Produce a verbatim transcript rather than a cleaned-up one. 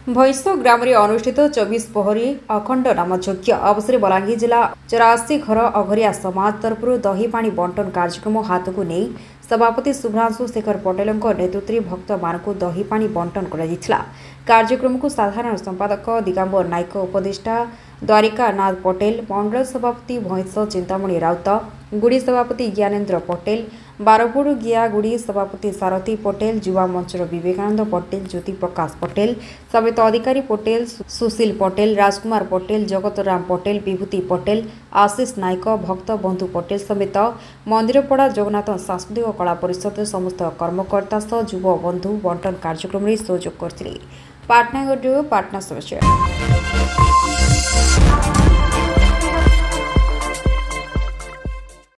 भैंस ग्राम अनुष्ठित चौबीस पहरी अखंड नामयज्ञ अवसर बलांगीर जिला चौरासी घर अघरिया समाज तरफ दही पानी बंटन कार्यक्रम हाथ को नहीं सभापति शुभ्रांशु शेखर पटेल नेतृत्व भक्त मानक दही पानी बंटन कर कार्यक्रम को साधारण संपादक दिगंबर नायक उपदेष्टा द्वारिका नाथ पटेल मंडल सभापति भैंस चिंतामणि राउत गुड़ी सभापति ज्ञानेन्द्र पटेल बारपुड़ गिया गुड़ी सभापति सारथी पटेल युवा मंचर विवेकानंद पटेल ज्योति प्रकाश पटेल समेत अधिकारी पटेल सुशील पटेल राजकुमार पटेल जगत राम पटेल विभूति पटेल आशीष नायक भक्त बंधु पटेल समेत मंदिरपड़ा जगन्नाथ सांस्कृतिक कला परिषद समस्त कर्मकर्ता सह युव बंधु बंटन कार्यक्रम में सहयोग करते। पाटना पाटना समाचार।